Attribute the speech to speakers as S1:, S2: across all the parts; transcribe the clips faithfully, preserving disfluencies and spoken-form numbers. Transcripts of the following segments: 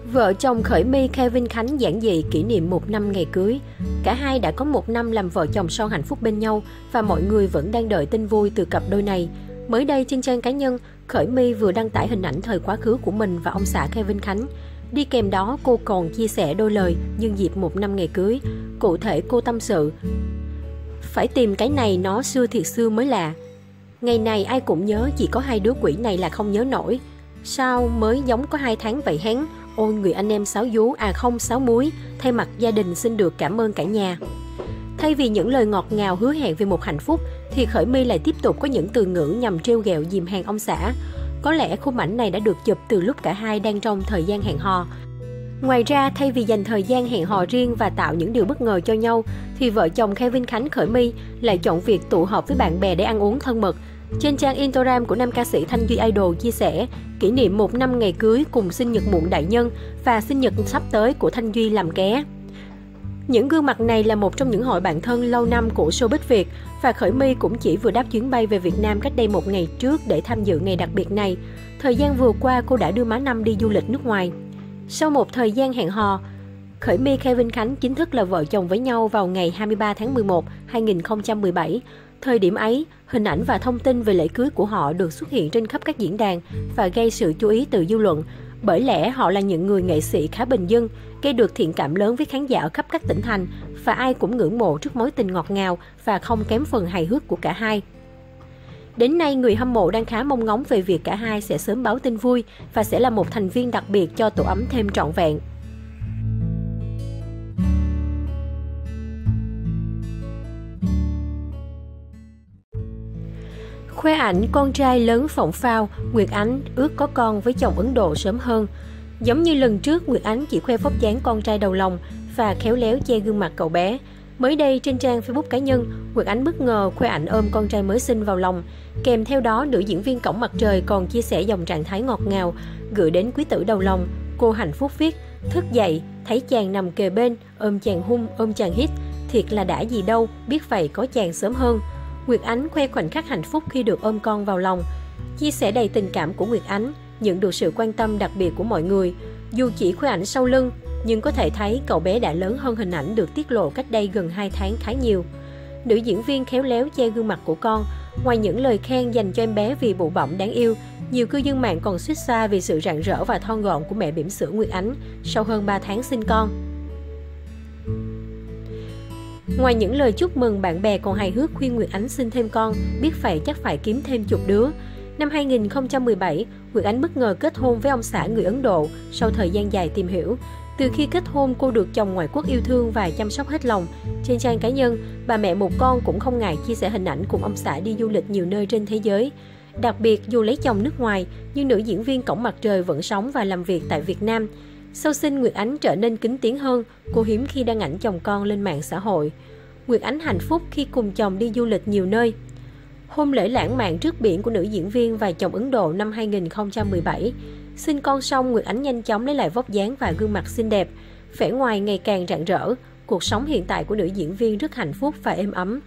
S1: Vợ chồng Khởi My Kevin Khánh giản dị kỷ niệm một năm ngày cưới. Cả hai đã có một năm làm vợ chồng son hạnh phúc bên nhau và mọi người vẫn đang đợi tin vui từ cặp đôi này. Mới đây trên trang cá nhân, Khởi My vừa đăng tải hình ảnh thời quá khứ của mình và ông xã Kevin Khánh. Đi kèm đó, cô còn chia sẻ đôi lời nhân dịp một năm ngày cưới. Cụ thể cô tâm sự: phải tìm cái này nó xưa thiệt xưa mới lạ. Ngày này ai cũng nhớ, chỉ có hai đứa quỷ này là không nhớ nổi. Sao mới giống có hai tháng vậy hén? Ôi người anh em sáu vú, à không sáu múi, thay mặt gia đình xin được cảm ơn cả nhà. Thay vì những lời ngọt ngào hứa hẹn về một hạnh phúc, thì Khởi My lại tiếp tục có những từ ngữ nhằm trêu ghẹo dìm hàng ông xã. Có lẽ khung ảnh này đã được chụp từ lúc cả hai đang trong thời gian hẹn hò. Ngoài ra, thay vì dành thời gian hẹn hò riêng và tạo những điều bất ngờ cho nhau, thì vợ chồng Kevin Khánh Khởi My lại chọn việc tụ họp với bạn bè để ăn uống thân mật. Trên trang Instagram của nam ca sĩ Thanh Duy Idol chia sẻ kỷ niệm một năm ngày cưới cùng sinh nhật muộn đại nhân và sinh nhật sắp tới của Thanh Duy làm ké. Những gương mặt này là một trong những hội bạn thân lâu năm của showbiz Việt, và Khởi My cũng chỉ vừa đáp chuyến bay về Việt Nam cách đây một ngày trước để tham dự ngày đặc biệt này. Thời gian vừa qua, cô đã đưa má Năm đi du lịch nước ngoài. Sau một thời gian hẹn hò, Khởi My Kevin Khánh chính thức là vợ chồng với nhau vào ngày hai mươi ba tháng mười một năm hai nghìn không trăm mười bảy. Thời điểm ấy, hình ảnh và thông tin về lễ cưới của họ được xuất hiện trên khắp các diễn đàn và gây sự chú ý từ dư luận. Bởi lẽ họ là những người nghệ sĩ khá bình dân, gây được thiện cảm lớn với khán giả ở khắp các tỉnh thành, và ai cũng ngưỡng mộ trước mối tình ngọt ngào và không kém phần hài hước của cả hai. Đến nay, người hâm mộ đang khá mong ngóng về việc cả hai sẽ sớm báo tin vui và sẽ là một thành viên đặc biệt cho tổ ấm thêm trọn vẹn. Khoe ảnh con trai lớn phộng phao, Nguyệt Ánh ước có con với chồng Ấn Độ sớm hơn. Giống như lần trước, Nguyệt Ánh chỉ khoe vóc dáng con trai đầu lòng và khéo léo che gương mặt cậu bé. Mới đây trên trang Facebook cá nhân, Nguyệt Ánh bất ngờ khoe ảnh ôm con trai mới sinh vào lòng. Kèm theo đó, nữ diễn viên Cổng Mặt Trời còn chia sẻ dòng trạng thái ngọt ngào gửi đến quý tử đầu lòng. Cô hạnh phúc viết: thức dậy, thấy chàng nằm kề bên, ôm chàng hung, ôm chàng hít, thiệt là đã gì đâu, biết vậy có chàng sớm hơn. Nguyệt Ánh khoe khoảnh khắc hạnh phúc khi được ôm con vào lòng. Chia sẻ đầy tình cảm của Nguyệt Ánh nhận được sự quan tâm đặc biệt của mọi người. Dù chỉ khoe ảnh sau lưng, nhưng có thể thấy cậu bé đã lớn hơn hình ảnh được tiết lộ cách đây gần hai tháng khá nhiều. Nữ diễn viên khéo léo che gương mặt của con. Ngoài những lời khen dành cho em bé vì bụ bỏng đáng yêu, nhiều cư dân mạng còn xuýt xoa vì sự rạng rỡ và thon gọn của mẹ bỉm sữa Nguyệt Ánh sau hơn ba tháng sinh con. Ngoài những lời chúc mừng, bạn bè còn hài hước khuyên Nguyệt Ánh sinh thêm con, biết vậy chắc phải kiếm thêm chục đứa. Năm hai nghìn không trăm mười bảy, Nguyệt Ánh bất ngờ kết hôn với ông xã người Ấn Độ sau thời gian dài tìm hiểu. Từ khi kết hôn, cô được chồng ngoại quốc yêu thương và chăm sóc hết lòng. Trên trang cá nhân, bà mẹ một con cũng không ngại chia sẻ hình ảnh cùng ông xã đi du lịch nhiều nơi trên thế giới. Đặc biệt, dù lấy chồng nước ngoài, nhưng nữ diễn viên Cổng Mặt Trời vẫn sống và làm việc tại Việt Nam. Sau sinh, Nguyệt Ánh trở nên kín tiếng hơn, cô hiếm khi đăng ảnh chồng con lên mạng xã hội. Nguyệt Ánh hạnh phúc khi cùng chồng đi du lịch nhiều nơi. Hôn lễ lãng mạn trước biển của nữ diễn viên và chồng Ấn Độ năm hai nghìn không trăm mười bảy. Sinh con xong, Nguyệt Ánh nhanh chóng lấy lại vóc dáng và gương mặt xinh đẹp. Vẻ ngoài ngày càng rạng rỡ, cuộc sống hiện tại của nữ diễn viên rất hạnh phúc và êm ấm.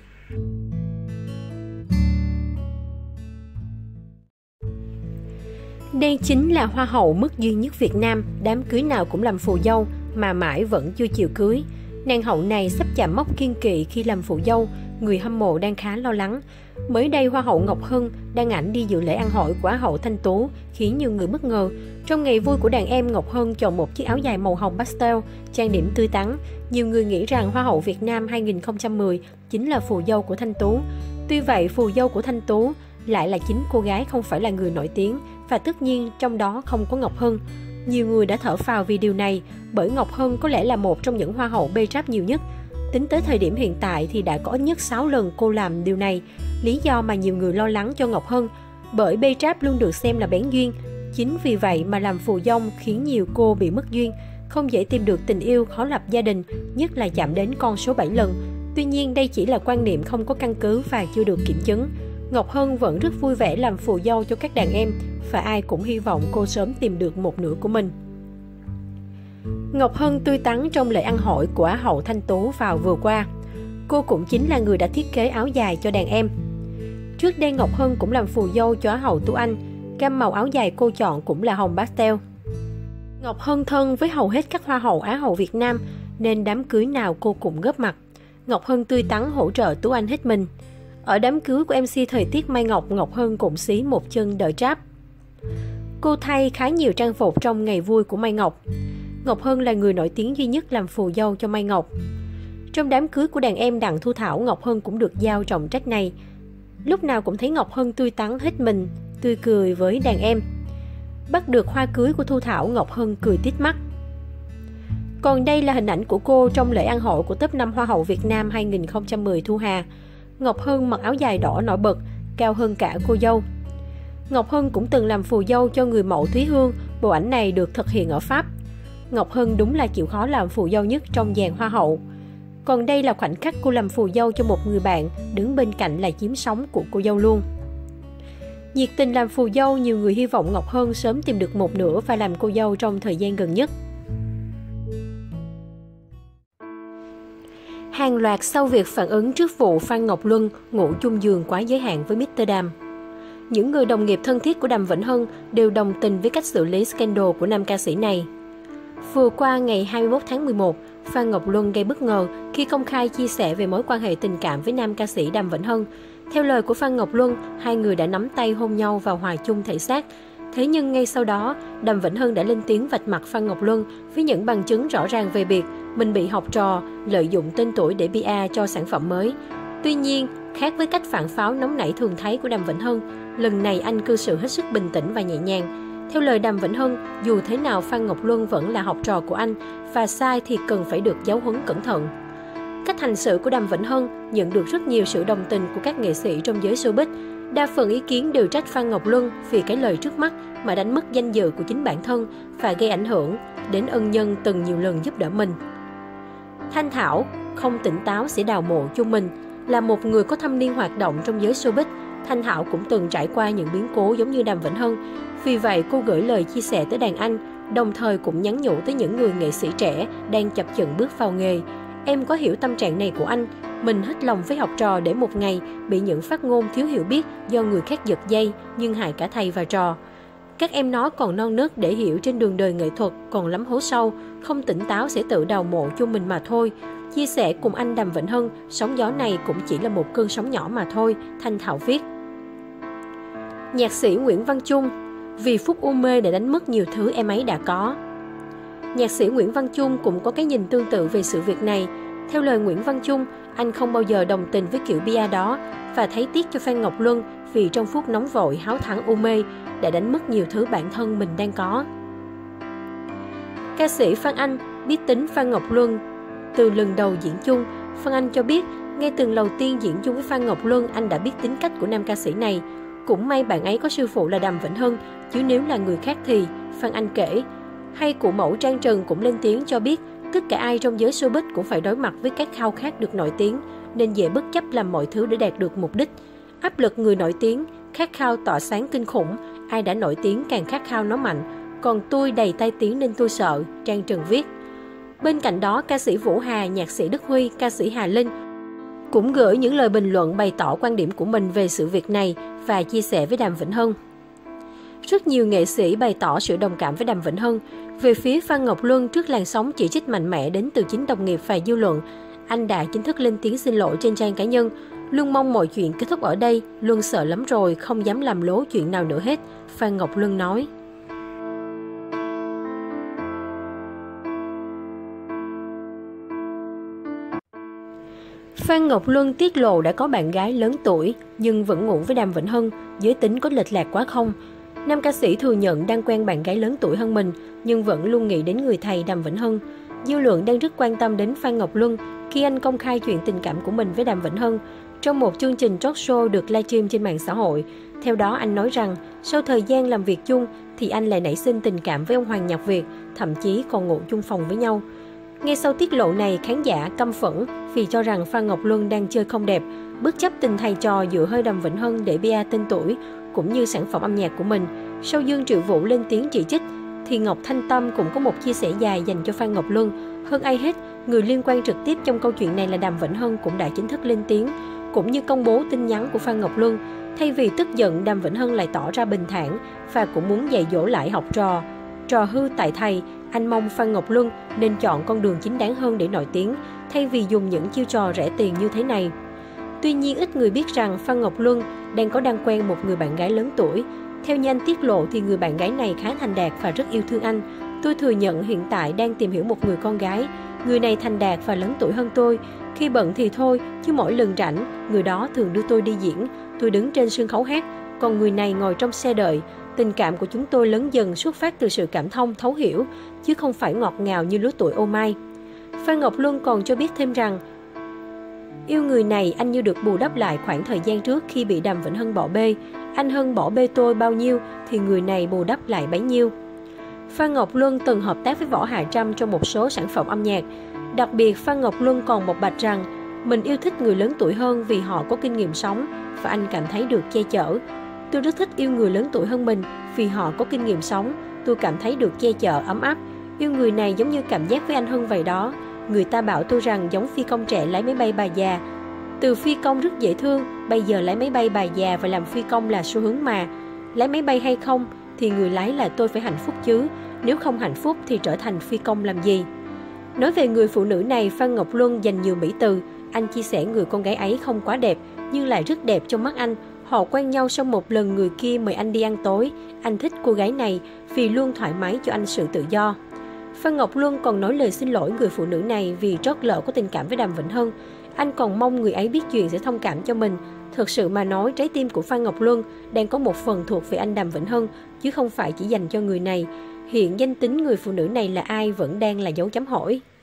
S1: Đây chính là hoa hậu mức duy nhất Việt Nam, đám cưới nào cũng làm phù dâu mà mãi vẫn chưa chịu cưới. Nàng hậu này sắp chạm mốc kiên kỵ khi làm phù dâu, người hâm mộ đang khá lo lắng. Mới đây, Hoa hậu Ngọc Hân đăng ảnh đi dự lễ ăn hỏi của Á hậu Thanh Tú, khiến nhiều người bất ngờ. Trong ngày vui của đàn em, Ngọc Hân chọn một chiếc áo dài màu hồng pastel, trang điểm tươi tắn. Nhiều người nghĩ rằng Hoa hậu Việt Nam hai nghìn không trăm mười chính là phù dâu của Thanh Tú. Tuy vậy, phù dâu của Thanh Tú lại là chính cô gái không phải là người nổi tiếng, và tất nhiên trong đó không có Ngọc Hân. Nhiều người đã thở phào vì điều này, bởi Ngọc Hân có lẽ là một trong những hoa hậu bê tráp nhiều nhất. Tính tới thời điểm hiện tại thì đã có ít nhất sáu lần cô làm điều này. Lý do mà nhiều người lo lắng cho Ngọc Hân, bởi bê tráp luôn được xem là bén duyên. Chính vì vậy mà làm phù dâu khiến nhiều cô bị mất duyên, không dễ tìm được tình yêu, khó lập gia đình, nhất là chạm đến con số bảy lần. Tuy nhiên đây chỉ là quan niệm không có căn cứ và chưa được kiểm chứng. Ngọc Hân vẫn rất vui vẻ làm phù dâu cho các đàn em, và ai cũng hy vọng cô sớm tìm được một nửa của mình. Ngọc Hân tươi tắn trong lễ ăn hỏi của Á hậu Thanh Tú vào vừa qua. Cô cũng chính là người đã thiết kế áo dài cho đàn em. Trước đây Ngọc Hân cũng làm phù dâu cho Á hậu Tú Anh, gam màu áo dài cô chọn cũng là hồng pastel. Ngọc Hân thân với hầu hết các hoa hậu Á hậu Việt Nam nên đám cưới nào cô cũng góp mặt. Ngọc Hân tươi tắn hỗ trợ Tú Anh hết mình. Ở đám cưới của em xê thời tiết Mai Ngọc, Ngọc Hân cũng xí một chân đỡ tráp. Cô thay khá nhiều trang phục trong ngày vui của Mai Ngọc. Ngọc Hân là người nổi tiếng duy nhất làm phù dâu cho Mai Ngọc. Trong đám cưới của đàn em Đặng Thu Thảo, Ngọc Hân cũng được giao trọng trách này. Lúc nào cũng thấy Ngọc Hân tươi tắn hết mình, tươi cười với đàn em. Bắt được hoa cưới của Thu Thảo, Ngọc Hân cười tít mắt. Còn đây là hình ảnh của cô trong lễ ăn hội của top năm Hoa hậu Việt Nam hai nghìn không trăm mười Thu Hà. Ngọc Hân mặc áo dài đỏ nổi bật, cao hơn cả cô dâu. Ngọc Hân cũng từng làm phù dâu cho người mẫu Thúy Hương, bộ ảnh này được thực hiện ở Pháp. Ngọc Hân đúng là chịu khó làm phù dâu nhất trong dàn Hoa hậu. Còn đây là khoảnh khắc cô làm phù dâu cho một người bạn, đứng bên cạnh là chiếm sóng của cô dâu luôn. Nhiệt tình làm phù dâu, nhiều người hy vọng Ngọc Hân sớm tìm được một nửa và làm cô dâu trong thời gian gần nhất. Hàng loạt sau việc phản ứng trước vụ Phan Ngọc Luân ngủ chung giường quá giới hạn với mít tơ Đàm. Những người đồng nghiệp thân thiết của Đàm Vĩnh Hưng đều đồng tình với cách xử lý scandal của nam ca sĩ này. Vừa qua ngày hai mươi mốt tháng mười một, Phan Ngọc Luân gây bất ngờ khi công khai chia sẻ về mối quan hệ tình cảm với nam ca sĩ Đàm Vĩnh Hưng. Theo lời của Phan Ngọc Luân, hai người đã nắm tay hôn nhau và hòa chung thể xác. Thế nhưng ngay sau đó, Đàm Vĩnh Hưng đã lên tiếng vạch mặt Phan Ngọc Luân với những bằng chứng rõ ràng về việc mình bị học trò lợi dụng tên tuổi để pê e cho sản phẩm mới. Tuy nhiên, khác với cách phản pháo nóng nảy thường thấy của Đàm Vĩnh Hưng, lần này anh cư xử hết sức bình tĩnh và nhẹ nhàng. Theo lời Đàm Vĩnh Hưng, dù thế nào Phan Ngọc Luân vẫn là học trò của anh và sai thì cần phải được giáo huấn cẩn thận. Cách hành xử của Đàm Vĩnh Hưng nhận được rất nhiều sự đồng tình của các nghệ sĩ trong giới showbiz. Đa phần ý kiến đều trách Phan Ngọc Luân vì cái lời trước mắt mà đánh mất danh dự của chính bản thân và gây ảnh hưởng đến ân nhân từng nhiều lần giúp đỡ mình. Thanh Thảo không tỉnh táo sẽ đào mộ cho mình. Là một người có thâm niên hoạt động trong giới showbiz, Thanh Thảo cũng từng trải qua những biến cố giống như Đàm Vĩnh Hưng. Vì vậy, cô gửi lời chia sẻ tới đàn anh, đồng thời cũng nhắn nhủ tới những người nghệ sĩ trẻ đang chập chững bước vào nghề. Em có hiểu tâm trạng này của anh. Mình hết lòng với học trò để một ngày bị những phát ngôn thiếu hiểu biết do người khác giật dây nhưng hại cả thầy và trò. Các em nó còn non nớt để hiểu trên đường đời nghệ thuật còn lắm hố sâu, không tỉnh táo sẽ tự đào mộ cho mình mà thôi. Chia sẻ cùng anh Đàm Vĩnh Hưng, sóng gió này cũng chỉ là một cơn sóng nhỏ mà thôi, Thanh Thảo viết. Nhạc sĩ Nguyễn Văn Chung, vì phút u mê đã đánh mất nhiều thứ em ấy đã có. Nhạc sĩ Nguyễn Văn Chung cũng có cái nhìn tương tự về sự việc này. Theo lời Nguyễn Văn Chung, anh không bao giờ đồng tình với kiểu pê e đó và thấy tiếc cho Phan Ngọc Luân vì trong phút nóng vội háo thắng u mê đã đánh mất nhiều thứ bản thân mình đang có. Ca sĩ Phan Anh biết tính Phan Ngọc Luân từ lần đầu diễn chung. Phan Anh cho biết, ngay từ đầu tiên diễn chung với Phan Ngọc Luân, anh đã biết tính cách của nam ca sĩ này. Cũng may bạn ấy có sư phụ là Đàm Vĩnh Hưng, chứ nếu là người khác thì, Phan Anh kể. Hay cụ mẫu Trang Trần cũng lên tiếng cho biết, tất cả ai trong giới showbiz cũng phải đối mặt với các khao khát được nổi tiếng, nên dễ bất chấp làm mọi thứ để đạt được mục đích. Áp lực người nổi tiếng, khát khao tỏa sáng kinh khủng, ai đã nổi tiếng càng khát khao nó mạnh. Còn tôi đầy tai tiếng nên tôi sợ, Trang Trần viết. Bên cạnh đó, ca sĩ Vũ Hà, nhạc sĩ Đức Huy, ca sĩ Hà Linh cũng gửi những lời bình luận bày tỏ quan điểm của mình về sự việc này và chia sẻ với Đàm Vĩnh Hưng. Rất nhiều nghệ sĩ bày tỏ sự đồng cảm với Đàm Vĩnh Hưng. Về phía Phan Ngọc Luân, trước làn sóng chỉ trích mạnh mẽ đến từ chính đồng nghiệp và dư luận, anh đã chính thức lên tiếng xin lỗi trên trang cá nhân. Luân mong mọi chuyện kết thúc ở đây, Luân sợ lắm rồi, không dám làm lố chuyện nào nữa hết, Phan Ngọc Luân nói. Phan Ngọc Luân tiết lộ đã có bạn gái lớn tuổi nhưng vẫn ngủ với Đàm Vĩnh Hưng, giới tính có lệch lạc quá không? Nam ca sĩ thừa nhận đang quen bạn gái lớn tuổi hơn mình nhưng vẫn luôn nghĩ đến người thầy Đàm Vĩnh Hưng. Dư luận đang rất quan tâm đến Phan Ngọc Luân khi anh công khai chuyện tình cảm của mình với Đàm Vĩnh Hưng trong một chương trình talk show được livestream trên mạng xã hội. Theo đó, anh nói rằng sau thời gian làm việc chung thì anh lại nảy sinh tình cảm với ông Hoàng Nhật Việt, thậm chí còn ngủ chung phòng với nhau. Ngay sau tiết lộ này, khán giả căm phẫn vì cho rằng Phan Ngọc Luân đang chơi không đẹp, bất chấp tình thầy trò dựa hơi Đàm Vĩnh Hưng để pê e tên tuổi cũng như sản phẩm âm nhạc của mình. Sau Dương Triệu Vũ lên tiếng chỉ trích, thì Ngọc Thanh Tâm cũng có một chia sẻ dài dành cho Phan Ngọc Luân. Hơn ai hết, người liên quan trực tiếp trong câu chuyện này là Đàm Vĩnh Hưng cũng đã chính thức lên tiếng, cũng như công bố tin nhắn của Phan Ngọc Luân. Thay vì tức giận, Đàm Vĩnh Hưng lại tỏ ra bình thản và cũng muốn dạy dỗ lại học trò. trò hư tại thầy, anh mong Phan Ngọc Luân nên chọn con đường chính đáng hơn để nổi tiếng, thay vì dùng những chiêu trò rẻ tiền như thế này. Tuy nhiên, ít người biết rằng Phan Ngọc Luân đang có đang quen một người bạn gái lớn tuổi. Theo như anh tiết lộ thì người bạn gái này khá thành đạt và rất yêu thương anh. Tôi thừa nhận hiện tại đang tìm hiểu một người con gái. Người này thành đạt và lớn tuổi hơn tôi. Khi bận thì thôi, chứ mỗi lần rảnh, người đó thường đưa tôi đi diễn. Tôi đứng trên sân khấu hát, còn người này ngồi trong xe đợi. Tình cảm của chúng tôi lớn dần xuất phát từ sự cảm thông, thấu hiểu, chứ không phải ngọt ngào như lứa tuổi ô mai. Phan Ngọc Luân còn cho biết thêm rằng, yêu người này anh như được bù đắp lại khoảng thời gian trước khi bị Đàm Vĩnh Hưng bỏ bê. Anh Hưng bỏ bê tôi bao nhiêu thì người này bù đắp lại bấy nhiêu. Phan Ngọc Luân từng hợp tác với Võ Hà Trâm trong một số sản phẩm âm nhạc. Đặc biệt, Phan Ngọc Luân còn bộc bạch rằng mình yêu thích người lớn tuổi hơn vì họ có kinh nghiệm sống và anh cảm thấy được che chở. Tôi rất thích yêu người lớn tuổi hơn mình vì họ có kinh nghiệm sống, tôi cảm thấy được che chở, ấm áp. Yêu người này giống như cảm giác với anh Hưng vậy đó. Người ta bảo tôi rằng giống phi công trẻ lái máy bay bà già. Từ phi công rất dễ thương, bây giờ lái máy bay bà già và làm phi công là xu hướng mà. Lái máy bay hay không thì người lái là tôi phải hạnh phúc chứ, nếu không hạnh phúc thì trở thành phi công làm gì. Nói về người phụ nữ này, Phan Ngọc Luân dành nhiều mỹ từ. Anh chia sẻ người con gái ấy không quá đẹp, nhưng lại rất đẹp trong mắt anh. Họ quen nhau sau một lần người kia mời anh đi ăn tối. Anh thích cô gái này vì luôn thoải mái cho anh sự tự do. Phan Ngọc Luân còn nói lời xin lỗi người phụ nữ này vì trót lỡ có tình cảm với Đàm Vĩnh Hưng. Anh còn mong người ấy biết chuyện sẽ thông cảm cho mình. Thực sự mà nói, trái tim của Phan Ngọc Luân đang có một phần thuộc về anh Đàm Vĩnh Hưng, chứ không phải chỉ dành cho người này. Hiện danh tính người phụ nữ này là ai vẫn đang là dấu chấm hỏi.